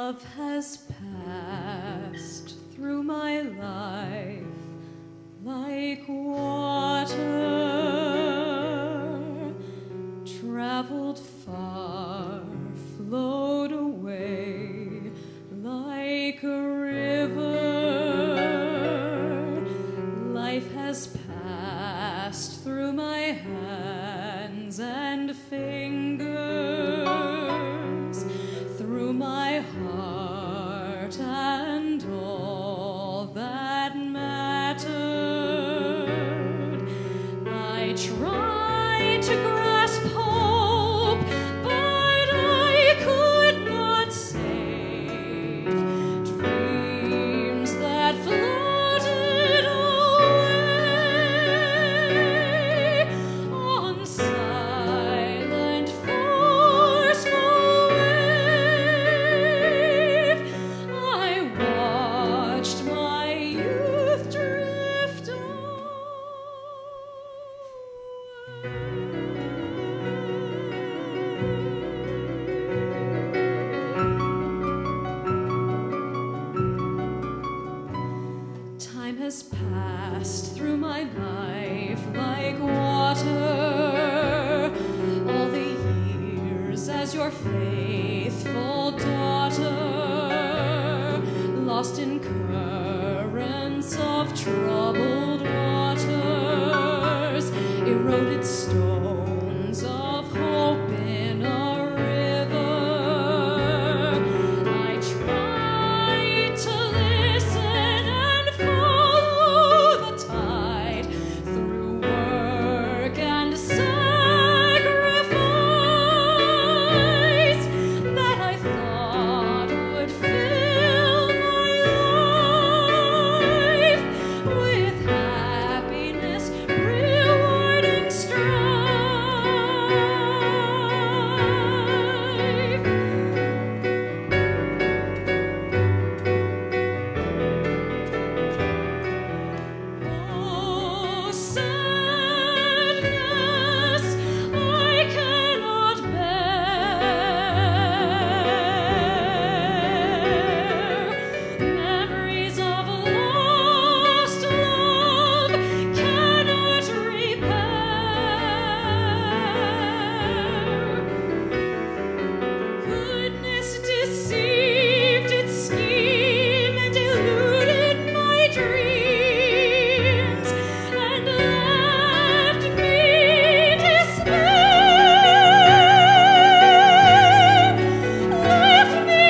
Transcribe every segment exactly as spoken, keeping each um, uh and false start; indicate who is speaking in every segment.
Speaker 1: Love has passed through my life like water, traveled far, flowed away like a river. Life has passed through my hands and fingers, through my heart and all that mattered. I tried to grasp hope, but I could not save dreams that floated away on silent, forceful wave. I watched my youth drift away. Time has passed through my life like water, all the years as your faithful daughter, lost in currents of troubled waters, eroded stones of hope in a river. I tried to listen and follow the tide through work and sacrifice that I thought would fill my life with happiness, rewarding strife. Oh, sadness I cannot bear. Memories of lost love cannot repair. Goodness deceived its scheme and eluded my dreams and left me despair. Left me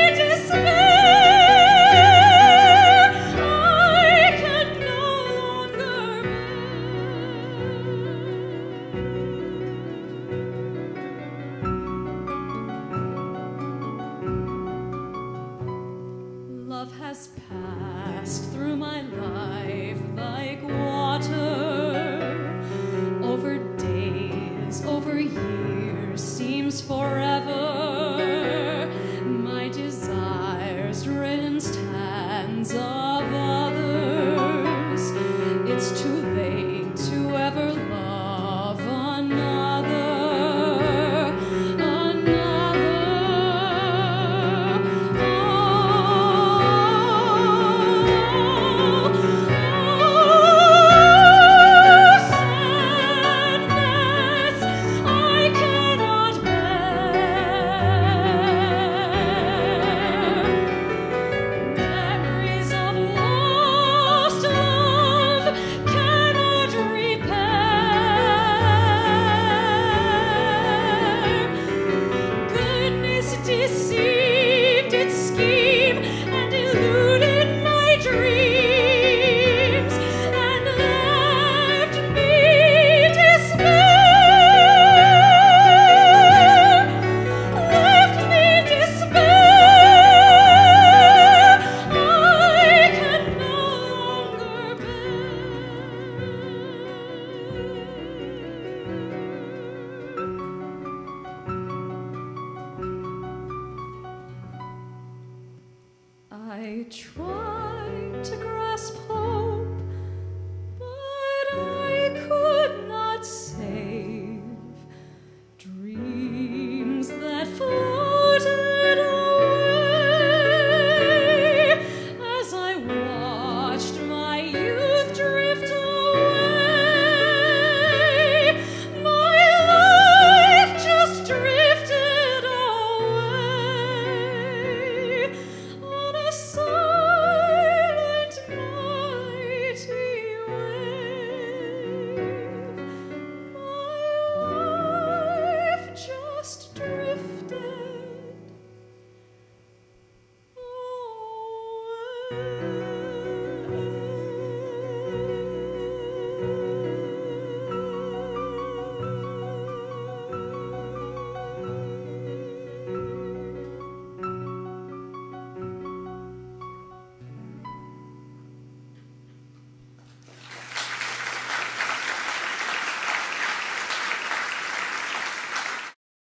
Speaker 1: despair. I can no longer bear. Love has passed through my life like water, over days, over years, seems forever. My desires rinsed hands of others. It's too late to ever love another, another. Oh, sadness I cannot bear. Memories of lost love cannot repair. Goodness deceived its scheme and eluded my dreams and left me despair. Left me despair. I can no longer bear. I tried